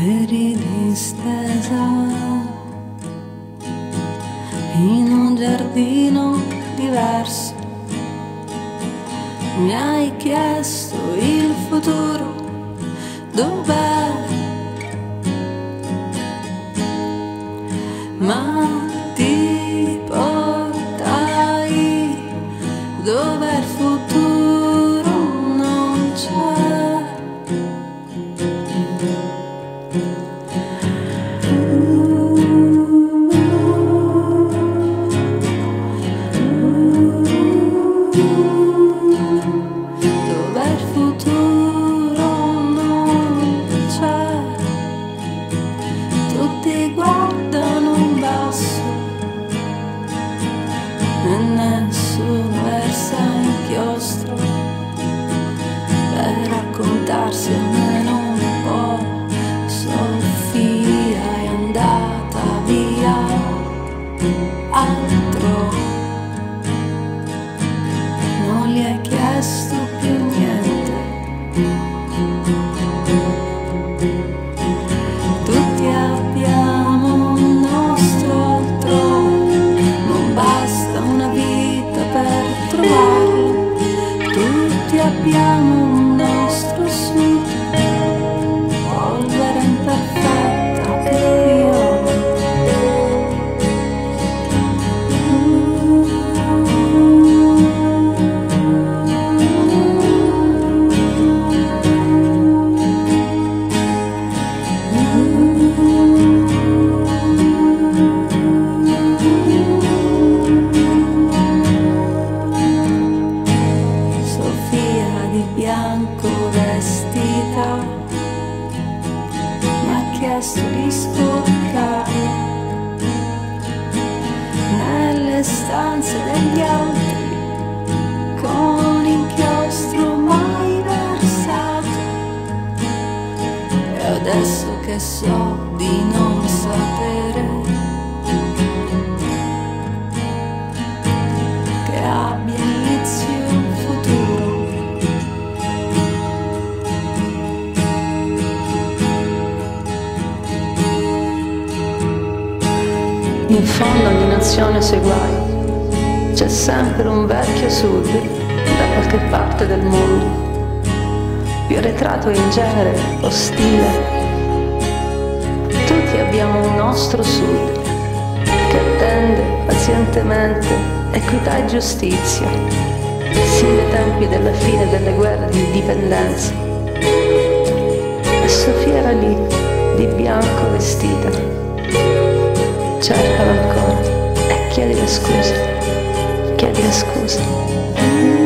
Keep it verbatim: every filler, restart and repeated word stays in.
Eri distesa in un giardino diverso, mi hai chiesto il futuro dov'è, ma ti portai dove il futuro non c'è. Dove il futuro non c'è, tutti guardano in basso e nessuno versa inchiostro per raccontarsi almeno un po'. Sofia è andata via, altro non gli hai chiesto più niente. Tutti abbiamo un nostro altrove, non basta una vita per trovarlo. Tutti abbiamo un nostro sud, polvere imperfetta che piove. Sofia di bianco vestita mi ha chiesto di sporcare nelle stanze degli altri con inchiostro mai versato. E adesso che so di non sapere che abbia inizio un futuro, in fondo ogni nazione sui guai, c'è sempre un vecchio sud da qualche parte del mondo, più arretrato e in genere ostile. Tutti abbiamo un nostro sud che attende pazientemente equità e giustizia, sin dai tempi della fine delle guerre di indipendenza. E Sofia era lì, di bianco vestita. Cercala ancora e chiedile scusa, chiedile scusa.